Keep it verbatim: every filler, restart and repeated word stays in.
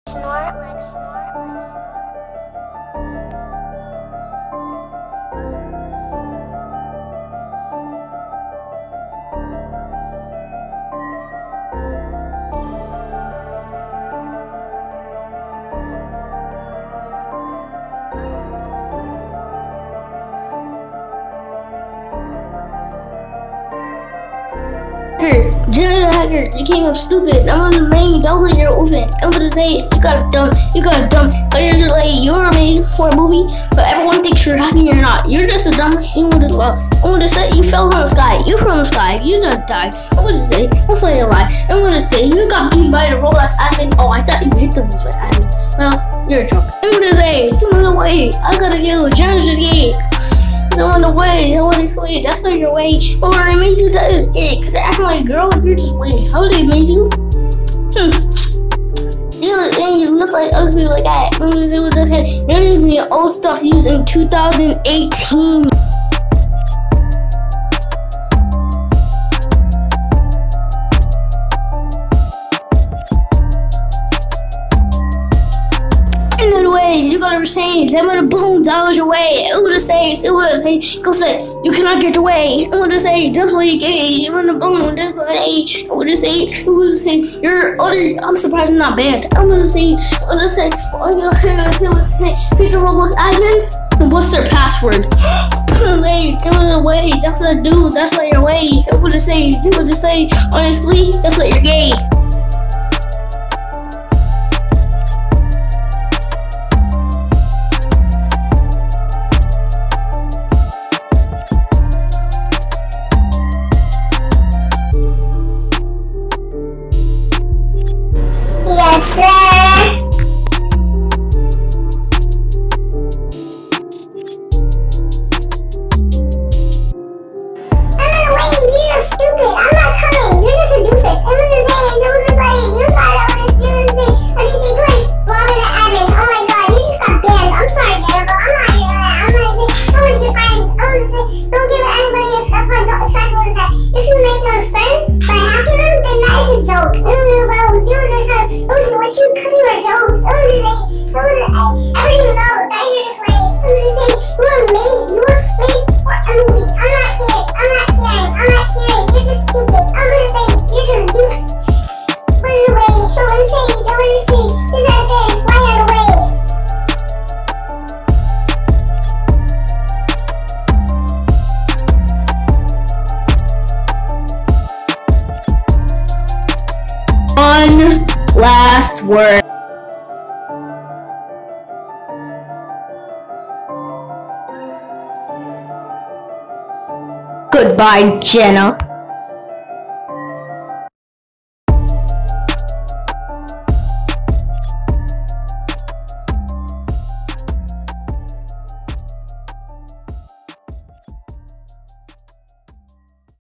Snort, like snort, like Jenna The Hacker, you came up stupid. I'm on the main, don't let your orphan. I'm gonna say it. You got a dumb, you got a dumb. But you're like, you were made for a movie, but everyone thinks you're happy, you're not. You're just a dumb, you would have loved. I'm gonna say you fell from the sky. You from the sky, you just died. I'm gonna say, that's not your lie. I'm gonna say, you got beat by the Rolex admin. Oh, I thought you hit the Rolex admin. Well, you're a drunk. I'm gonna say, someone away. I gotta go. Jenna's just gay. No on the way, no on the way, that's not your way. Or I made you that is gay, cause I act like a girl if you're just wait. How did they make you? Hmm. You look and you look like ugly like that. It was just you're using your old stuff used in two thousand eighteen. You gotta say, I'm gonna boom, that was your way. It would say, it would say, go say, you cannot get your way. I'm gonna say, that's why you're gay. I'm gonna boom, that's why I would say, it would say, you're other. I'm surprised I'm not banned. I'm gonna say, I'm gonna say, oh, you're gonna say, what's say, feature Roblox admins? And what's their password? Wait, it was a way, that's what I do, that's why you're way. It would say, it would just say, honestly, that's why you're gay. yes, sir. I'm in the way, you're just stupid. I'm not coming. You're just a doofus. I'm gonna say it. I'm gonna say it. You gotta understand this. What do you think? Wait, robbing an admin. Oh my god, you just got banned. I'm sorry, Jenna, but I'm not here. I'm gonna say, I'm with your friends. I'm gonna say, don't give anybody a stuff on the side of that. If you make them a friend by hacking them, then that is a joke. Mm, well, you was a friend. Oh, what you cause you were a joke. Oh, they, oh, I already know that you're just like, I'm gonna say, you were made, you were made for a movie. I'm not here. I'm not caring. I'm not caring. You're just stupid. I'm gonna say, you're just doofus. Run away. I'm gonna say, I'm gonna say, you're not saying, fly out away. One last word. Goodbye, Jenna.